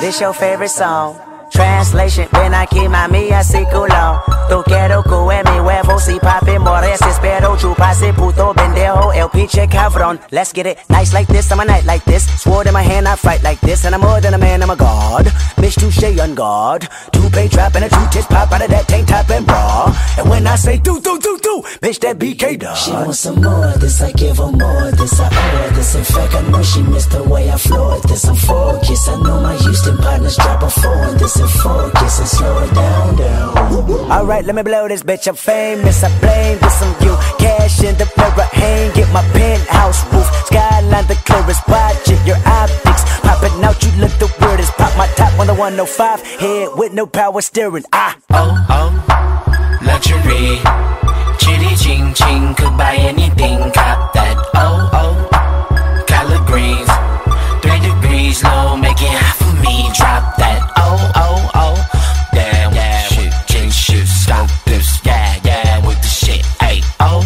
this your favorite song? Translation, ven aquí mami así culo. Tú quiero que mi huevo si papi mores. Espero chupase puto pendejo el pinche cabrón. Let's get it, nice like this, I'm a night like this. Sword in my hand, I fight like this. And I'm more than a man, I'm a god. Bitch, touche on guard. Two-pay trap and a two-titch pop out of that tank top and bra. And when I say do, bitch, that BK dog. She wants some more of this, I give her more of this. I owe her this, in fact, I know she missed the way I floored this. I'm focused, I know my Houston partners drop a four on this. And focus and slow it down. Alright, let me blow this bitch, I'm famous, I blame this on you. Cash in the mirror, hang, get my penthouse roof. Skyline the clearest, watch it, your optics popping out, you look the weirdest. Pop my top on the 105, head with no power steering. Luxury, chitty ching ching, could buy anything, cop that. Collard greens, 3 degrees low, make it hot for me, drop that. Damn, yeah, shit, change shit, stop this, yeah, with the shit, ayy,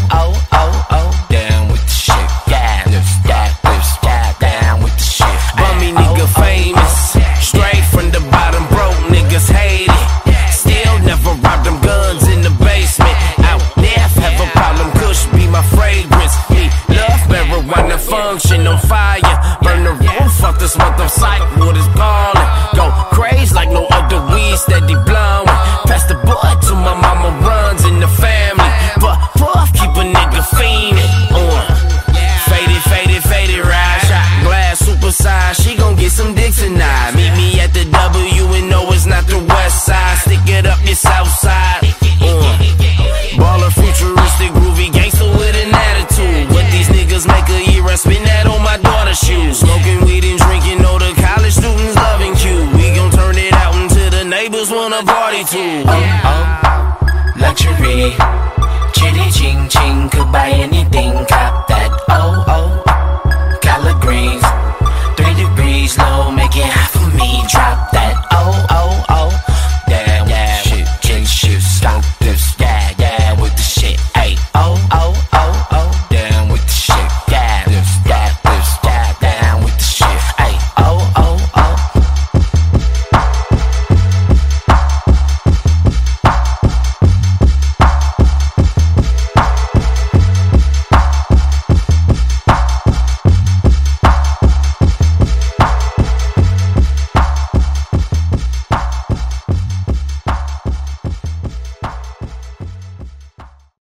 down with the shit, yeah, down with the shit. Bummy nigga famous, straight from the bottom, broke niggas hate it. Still never robbed them guns in the basement. Out there, have a problem, Kush be my fragrance. Me love marijuana, function on fire, burn the roof off this motherfucker.